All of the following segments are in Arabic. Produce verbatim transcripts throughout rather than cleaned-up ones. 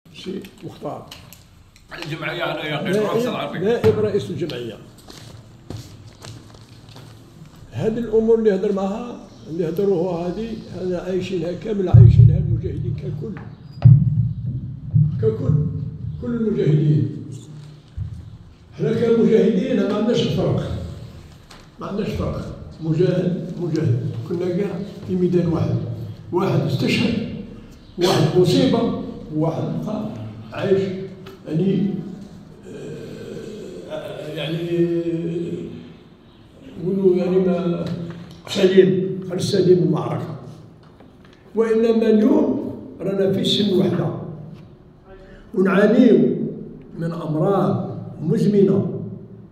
سي مختار الجمعيه هنا يا نائب رئيس الجمعيه. هذه الامور اللي هضر معها اللي هضروها هذه هذا عايشينها كامل، عايشينها المجاهدين ككل ككل كل المجاهدين. حنا كمجاهدين ما عندناش الفرق، ما عندناش فرق، مجاهد مجاهد، كنا كاع في ميدان واحد، واحد استشهد، واحد مصيبه، وواحد بقى عايش يعني آه يعني نقولوا يعني ما سليم، خرج سليم من المعركه. وانما اليوم رانا في سن وحده ونعانيو من امراض مزمنه،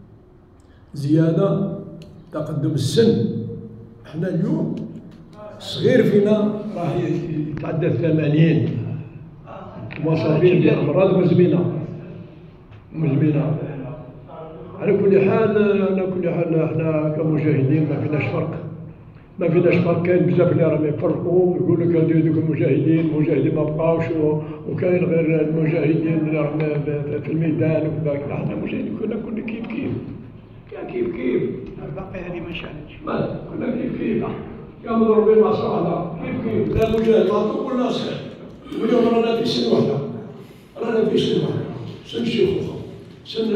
زياده تقدم السن. احنا اليوم الصغير فينا راه يتعدى الثمانين مصابين بامراض مزمنه مزمنه. على كل حال على كل حال احنا كمجاهدين ما فيناش فرق، ما فيناش فرق. كاين بزاف اللي راهم يفرقوا يقول لك هذو دوك المجاهدين المجاهدين ما بقاوش، وكاين غير المجاهدين اللي راهم في الميدان وكذا. احنا مجاهدين كنا كنا كيف كيف كان كيف كيف. الباقي هذه ما شانتش، ما كنا كيف كيف كانوا مضروبين مع صراحه كيف كيف. لا مجاهد مطلوب ولا صغير. واليوم رانا في سن وحده، رانا في سن وحده، سن الشيخوخه، سن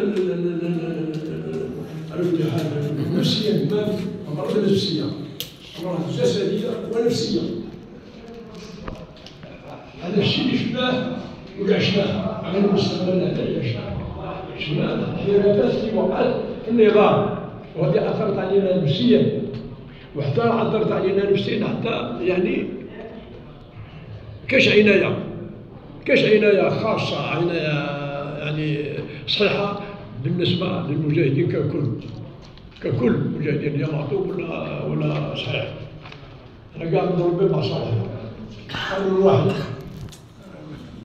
على كل حال نفسيا ما امراض نفسيه، امراض جسديه ونفسيه. هذا الشيء اللي شفناه وعشناه على المستقبل هذا عشناه شفناه الانحرافات اللي وقعت في النظام، وهذه اثرت علينا نفسيا، وحتى اثرت علينا نفسيا حتى يعني كاش عنايه كاش عنايه خاصه، عنايه يعني صحيحه بالنسبه للمجاهدين ككل ككل مجاهدين، يا معطوب ولا ولا صحيح. انا قاعد نضرب مع صالح قالوا الواحد